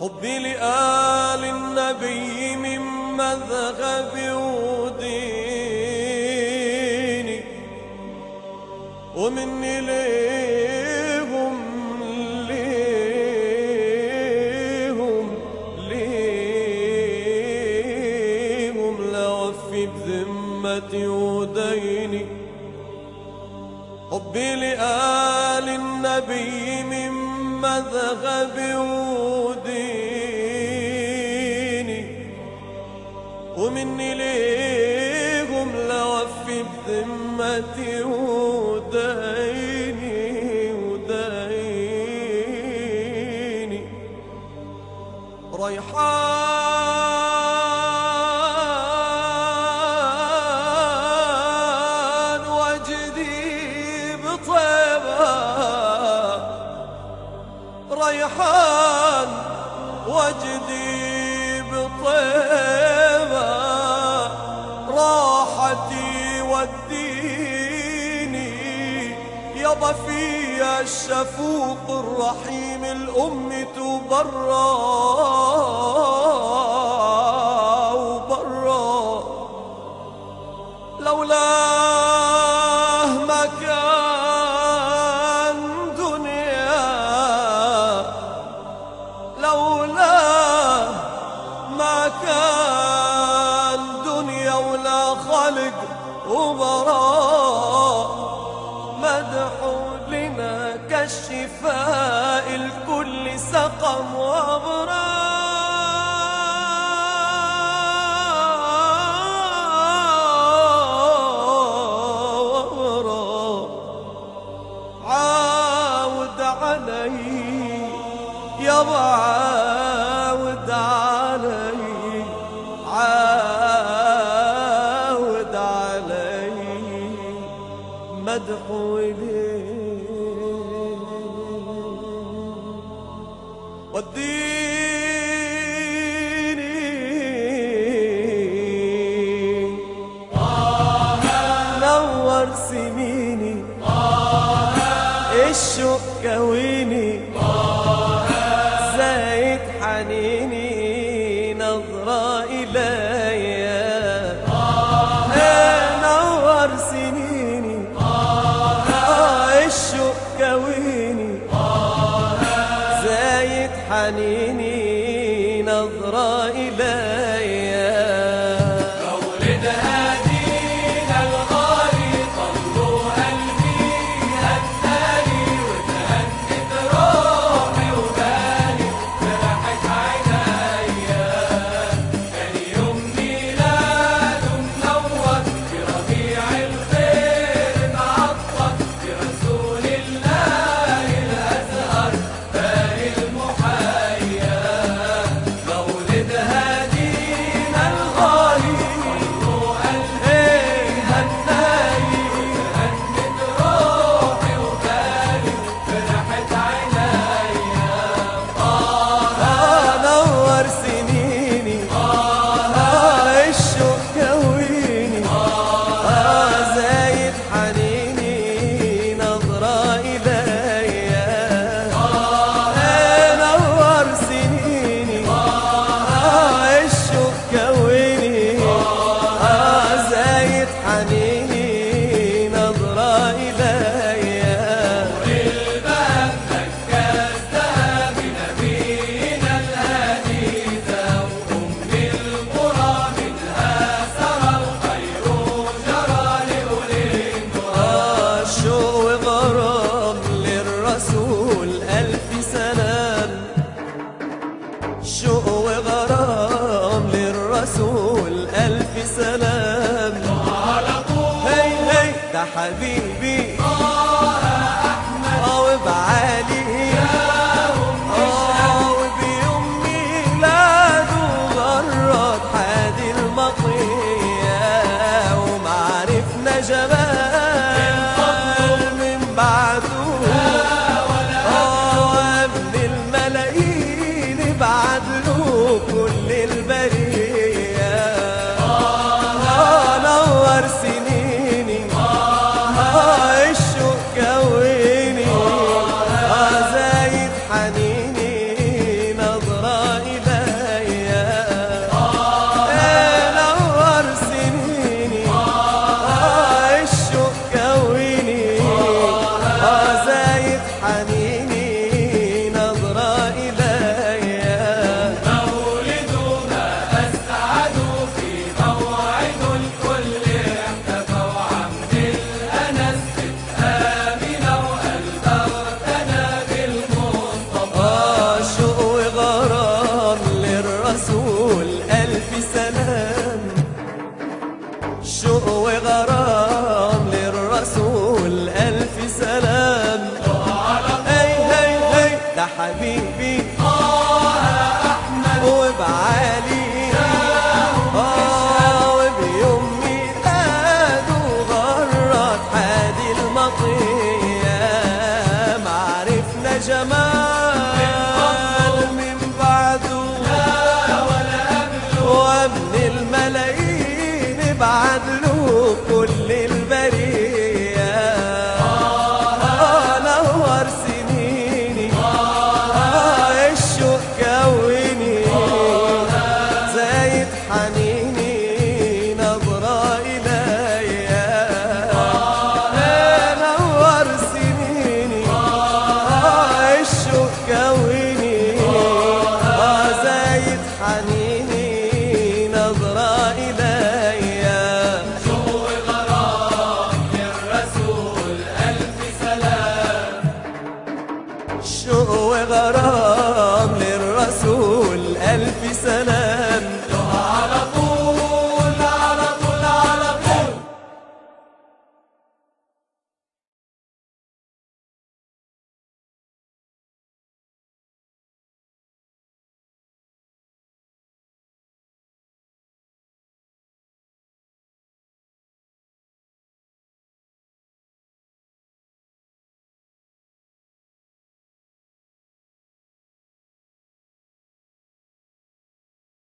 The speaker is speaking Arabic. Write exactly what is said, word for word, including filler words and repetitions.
حبي لآل النبي من مذهبي وديني، ومني ليهم ليهم ليهم لوفي بذمتي وديني. حبي لآل النبي من مذهبي وديني، ومني ليهم لوفي بذمتي وديني وديني. ريحان وجدي بطيبة، ريحان وجدي بطيبة، راحتي وديني يابا فيا الشفوق الرحيم الأم تبرى وبرى، لولاه ما كان دنيا، لولاه ما كان دنيا ولا خلق وبراء. مدحوا لنا كالشفاء الكل سقم وأمراض. عاود علي يابا عاود علي، عاود علي مدح إليه. وديني نور سنيني، الشوق كويني، زايد حنيني نظرة إليا. نور سنيني، الشوق كويني، زايد حنيني نظرة إليا. مولد هدينا الغالي طلوا قلبي هداني، وتهنت روحي وبالي فرحت عينيا. كان يوم ميلاد منور بربيع الخير معطر، برسول الله الأزهر باقي المحيا. مولد هدينا الغالي طلوا قلبي هداني، وتهنت روحي وبالي فرحت عينيا. نور سنيني، الشوق كويني، زايد حنيني نظرة إليا. نور سنيني، الشوق كويني، زايد حنيني نظرة إليا. والباب نكاس ذهب نبينا الهادي، وأم القرى منها سرى الخير جرى لأولي النهى. شوق وغرام للرسول ألف سلام، شوق وغرام للرسول ألف سلام. على طول هي هي ده حبيبي اه وبعالي اه وبيوم ميلاده غرد حادي المطية، ومعرفنا جمال من بعده اه ابن الملايين بعد له كل البرية. نور سنيني، الشوق شوق وغرام للرسول ألف سلام. هي هي هي ده حبيبي وبعالي آه وبيوم ميلاده غرد حادي المطية. معرفنا جمال من بعده وابن الملايين بعد له كل